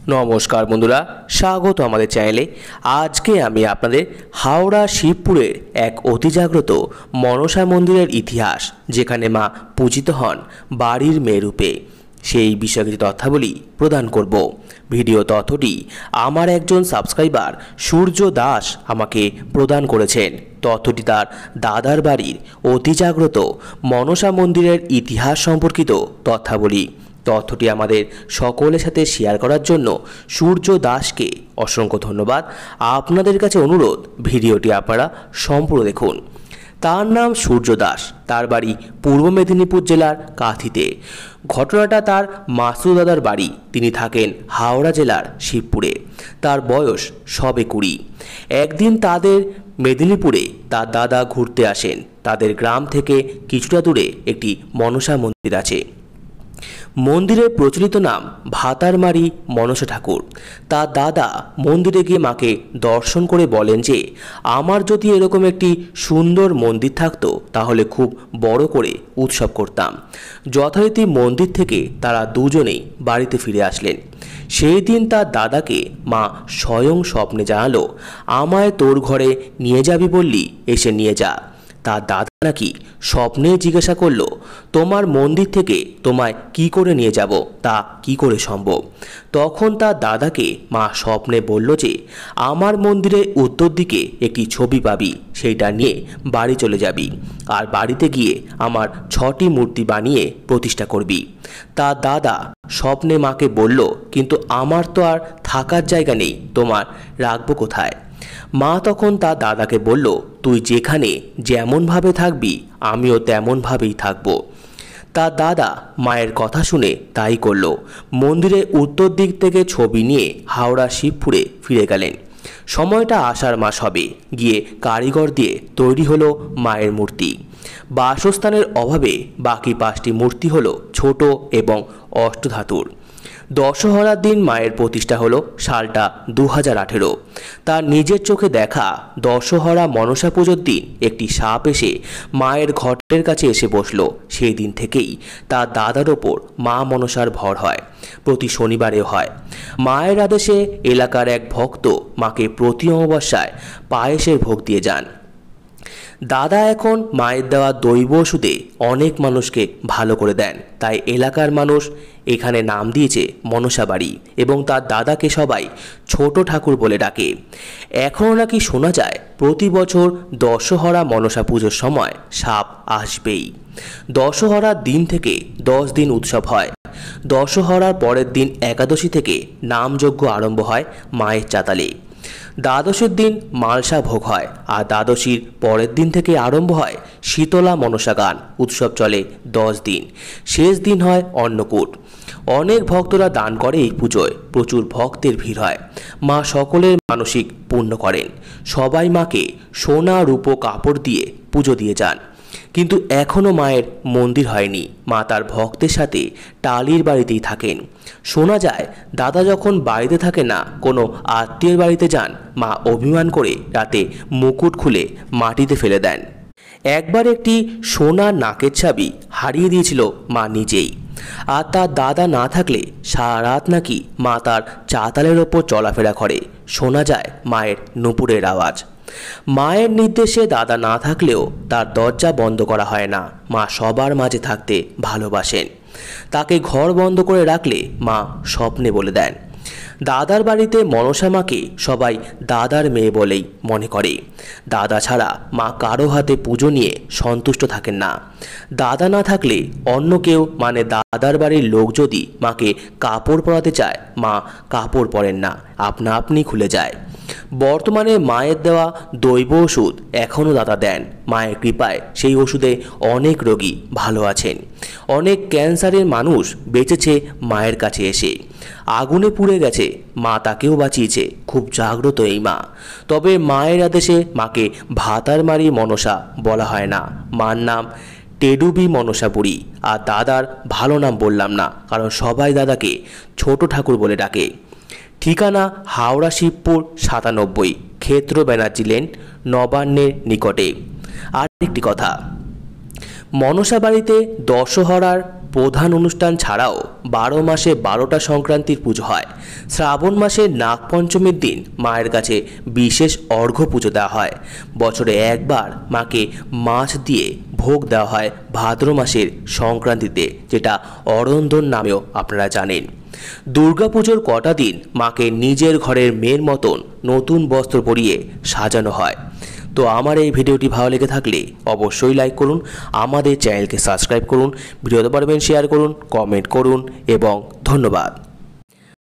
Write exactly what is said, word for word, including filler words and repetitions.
নমস্কার বন্ধুরা, স্বাগত আমাদের চ্যানেলে। আজকে আমি আপনাদের হাওড়া শিবপুরের এক অতি জাগ্রত মনসা মন্দিরের ইতিহাস, যেখানে মা পূজিত হন বাড়ির মেয়ে রূপে, সেই বিষয়ে কিছু তথ্যাবলী প্রদান করব। ভিডিও তথ্যটি আমার একজন সাবস্ক্রাইবার সূর্য দাস আমাকে প্রদান করেছেন। তথ্যটি তার দাদার বাড়ির অতি জাগ্রত মনসা মন্দিরের ইতিহাস সম্পর্কিত তথ্যাবলী। তথ্যটি আমাদের সকলের সাথে শেয়ার করার জন্য সূর্য দাসকে অসংখ্য ধন্যবাদ। আপনাদের কাছে অনুরোধ, ভিডিওটি আপনারা সম্পূর্ণ দেখুন। তার নাম সূর্য দাস, তার বাড়ি পূর্ব মেদিনীপুর জেলার কাঁথিতে। ঘটনাটা তার মাসুদ দাদার বাড়ি, তিনি থাকেন হাওড়া জেলার শিবপুরে। তার বয়স সবে কুড়ি। একদিন তাদের মেদিনীপুরে তার দাদা ঘুরতে আসেন। তাদের গ্রাম থেকে কিছুটা দূরে একটি মনসা মন্দির আছে। মন্দিরের প্রচলিত নাম ভাতারমারি মনসা ঠাকুর। তার দাদা মন্দিরে গিয়ে মাকে দর্শন করে বলেন যে, আমার যদি এরকম একটি সুন্দর মন্দির থাকতো তাহলে খুব বড় করে উৎসব করতাম। যথারীতি মন্দির থেকে তারা দুজনেই বাড়িতে ফিরে আসলেন। সেই দিন তার দাদাকে মা স্বয়ং স্বপ্নে জানালো, আমায় তোর ঘরে নিয়ে যাবি বললি, এসে নিয়ে যা। তার দাদা নাকি স্বপ্নে জিজ্ঞাসা করলো, তোমার মন্দির থেকে তোমায় কি করে নিয়ে যাব, তা কি করে সম্ভব? তখন তার দাদাকে মা স্বপ্নে বলল যে, আমার মন্দিরের উত্তর দিকে একটি ছবি পাবি, সেইটা নিয়ে বাড়ি চলে যাবি, আর বাড়িতে গিয়ে আমার ছটি মূর্তি বানিয়ে প্রতিষ্ঠা করবি। তার দাদা স্বপ্নে মাকে বলল, কিন্তু আমার তো আর থাকার জায়গা নেই, তোমার রাখবো কোথায়? মা তখন তার দাদাকে বলল, তুই যেখানে যেমনভাবে থাকবি আমিও তেমনভাবেই থাকব। তার দাদা মায়ের কথা শুনে তাই করল। মন্দিরের উত্তর দিক থেকে ছবি নিয়ে হাওড়া শিবপুরে ফিরে গেলেন। সময়টা আষাঢ় মাস হবে। গিয়ে কারিগর দিয়ে তৈরি হলো মায়ের মূর্তি। বাসস্থানের অভাবে বাকি পাঁচটি মূর্তি হলো ছোট এবং অষ্টধাতুর। দশহরার দিন মায়ের প্রতিষ্ঠা হলো সালটা দু হাজার আঠেরো। তার নিজের চোখে দেখা দশহরা মনসা পুজোর দিন একটি সাপ এসে মায়ের ঘটের কাছে এসে বসলো। সেই দিন থেকেই তার দাদার ওপর মা মনসার ভর হয়। প্রতি শনিবারেও হয়। মায়ের আদেশে এলাকার এক ভক্ত মাকে প্রতি অমাবস্যায় পায়েসের ভোগ দিয়ে যান। দাদা এখন মায়ের দেওয়া দৈব ওষুধে অনেক মানুষকে ভালো করে দেন, তাই এলাকার মানুষ এখানে নাম দিয়েছে মনসা বাড়ি, এবং তার দাদাকে সবাই ছোট ঠাকুর বলে ডাকে। এখনও নাকি শোনা যায় প্রতি বছর দশহরা মনসা পুজোর সময় সাপ আসবেই। দশহরার দিন থেকে দশ দিন উৎসব হয়। দশহরার পরের দিন একাদশী থেকে নামযজ্ঞ আরম্ভ হয় মায়ের চাতালে। দ্বাদশীর দিন মালসা ভোগ হয়, আর দ্বাদশীর পরের দিন থেকে আরম্ভ হয় শীতলা মনসা গান। উৎসব চলে দশ দিন। শেষ দিন হয় অন্নকূট। অনেক ভক্তরা দান করে এই পুজোয়। প্রচুর ভক্তের ভিড় হয়। মা সকলের মানসিক পূর্ণ করেন। সবাই মাকে সোনা রূপো কাপড় দিয়ে পুজো দিয়ে যান। কিন্তু এখনও মায়ের মন্দির হয়নি। মা তার ভক্তের সাথে টালির বাড়িতেই থাকেন। শোনা যায় দাদা যখন বাড়িতে থাকে না, কোনো আত্মীয়ের বাড়িতে যান, মা অভিমান করে রাতে মুকুট খুলে মাটিতে ফেলে দেন। একবার একটি সোনার নাকের চাবি হারিয়ে দিয়েছিল মা নিজেই। আর তার দাদা না থাকলে সারা রাত নাকি মা তার চাতালের ওপর চলাফেরা করে। শোনা যায় মায়ের নুপুরের আওয়াজ। মায়ের নির্দেশে দাদা না থাকলেও তার দরজা বন্ধ করা হয় না। মা সবার মাঝে থাকতে ভালোবাসেন। তাকে ঘর বন্ধ করে রাখলে মা স্বপ্নে বলে দেন। দাদার বাড়িতে মনসা মাকে সবাই দাদার মেয়ে বলেই মনে করে। দাদা ছাড়া মা কারো হাতে পুজো নিয়ে সন্তুষ্ট থাকেন না। দাদা না থাকলে অন্য কেউ, মানে দাদার বাড়ির লোক যদি মাকে কাপড় পরাতে চায়, মা কাপড় পরেন না, আপনা আপনি খুলে যায়। বর্তমানে মায়ের দেওয়া দৈব ওষুধ এখনও দাদা দেন। মায়ের কৃপায় সেই ওষুধে অনেক রোগী ভালো আছেন। অনেক ক্যান্সারের মানুষ বেঁচেছে মায়ের কাছে এসে। আগুনে পুড়ে গেছে, মা তাকেও বাঁচিয়েছে। খুব জাগ্রত এই মা। তবে মায়ের আদেশে মাকে ভাতারমারি মনসা বলা হয় না। মার নাম টেডুবি মনসা বুড়ি। আর দাদার ভালো নাম বললাম না, কারণ সবাই দাদাকে ছোট ঠাকুর বলে ডাকে। ঠিকানা হাওড়া শিবপুর সাতানব্বই, ক্ষেত্র ব্যানার্জি লেন, নবান্নের নিকটে। আর একটি কথা, মনসা বাড়িতে দশহরার প্রধান অনুষ্ঠান ছাড়াও বারো মাসে বারোটা সংক্রান্তির পুজো হয়। শ্রাবণ মাসে নাগপঞ্চমীর দিন মায়ের কাছে বিশেষ অর্ঘ্য পুজো দেওয়া হয়। বছরে একবার মাকে মাছ দিয়ে ভোগ দেওয়া হয় ভাদ্র মাসের সংক্রান্তিতে, যেটা অরন্দন নামেও আপনারা জানেন। দুর্গাপুজোর কটা দিন মাকে নিজের ঘরের মেয়ের মতন নতুন বস্ত্র পরিয়ে সাজানো হয়। তো আমার এই ভিডিওটি ভালো লেগে থাকলে অবশ্যই লাইক করুন, আমাদের চ্যানেলকে সাবস্ক্রাইব করুন, ভিডিওতে পারবেন শেয়ার করুন, কমেন্ট করুন এবং ধন্যবাদ।